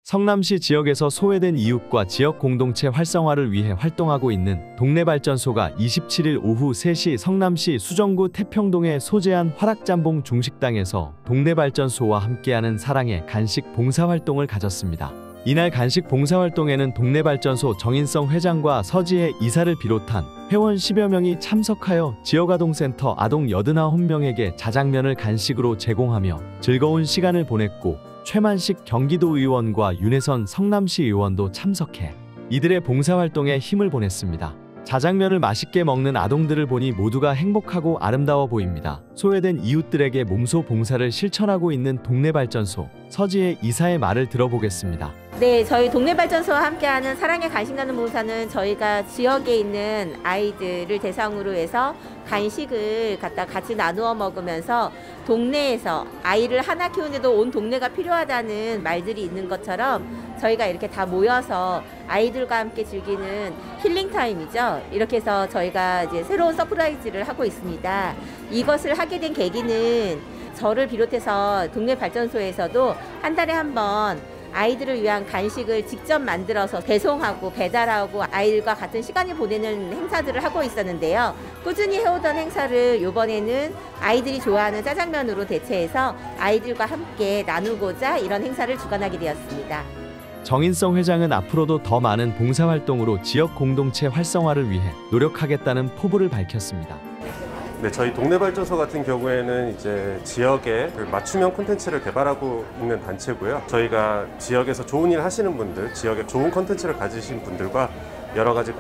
성남시 지역에서 소외된 이웃과 지역 공동체 활성화를 위해 활동하고 있는 동네발전소가 27일 오후 3시 성남시 수정구 태평동에 소재한 화락짬뽕 중식당에서 동네발전소와 함께하는 사랑의 간식 봉사활동을 가졌습니다. 이날 간식 봉사활동에는 동네발전소 정인성 회장과 서지혜 이사를 비롯한 회원 10여 명이 참석하여 지역아동센터 아동 89명에게 자장면을 간식으로 제공하며 즐거운 시간을 보냈고, 최만식 경기도 의원과 윤혜선 성남시 의원도 참석해 이들의 봉사활동에 힘을 보냈습니다. 자장면을 맛있게 먹는 아동들을 보니 모두가 행복하고 아름다워 보입니다. 소외된 이웃들에게 몸소 봉사를 실천하고 있는 동네발전소 서지혜 이사의 말을 들어보겠습니다. 네, 저희 동네발전소와 함께하는 사랑의 간식 나눔 봉사는 저희가 지역에 있는 아이들을 대상으로 해서 간식을 갖다 같이 나누어 먹으면서 동네에서 아이를 하나 키우는데도 온 동네가 필요하다는 말들이 있는 것처럼 저희가 이렇게 다 모여서 아이들과 함께 즐기는 힐링 타임이죠. 이렇게 해서 저희가 이제 새로운 서프라이즈를 하고 있습니다. 이것을 하게 된 계기는 저를 비롯해서 동네발전소에서도 한 달에 한 번 아이들을 위한 간식을 직접 만들어서 배송하고 배달하고 아이들과 같은 시간을 보내는 행사들을 하고 있었는데요. 꾸준히 해오던 행사를 이번에는 아이들이 좋아하는 짜장면으로 대체해서 아이들과 함께 나누고자 이런 행사를 주관하게 되었습니다. 정인성 회장은 앞으로도 더 많은 봉사활동으로 지역 공동체 활성화를 위해 노력하겠다는 포부를 밝혔습니다. 네, 저희 동네발전소 같은 경우에는 이제 지역에 맞춤형 콘텐츠를 개발하고 있는 단체고요. 저희가 지역에서 좋은 일 하시는 분들, 지역에 좋은 콘텐츠를 가지신 분들과 여러 가지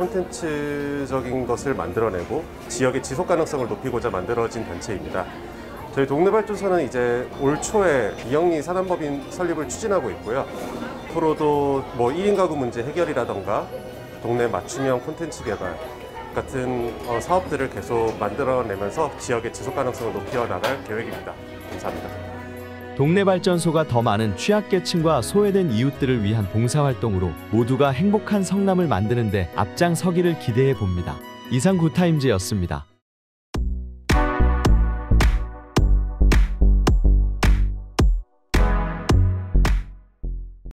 콘텐츠적인 것을 만들어내고 지역의 지속 가능성을 높이고자 만들어진 단체입니다. 저희 동네발전소는 이제 올 초에 이영리 산안법인 설립을 추진하고 있고요. 앞으로도 1인 가구 문제 해결이라던가 동네 맞춤형 콘텐츠 개발 같은 사업들을 계속 만들어내면서 지역의 지속 가능성을 높여 나갈 계획입니다. 감사합니다. 동네발전소가 더 많은 취약계층과 소외된 이웃들을 위한 봉사활동으로 모두가 행복한 성남을 만드는 데 앞장서기를 기대해 봅니다. 이상 굿타임즈였습니다.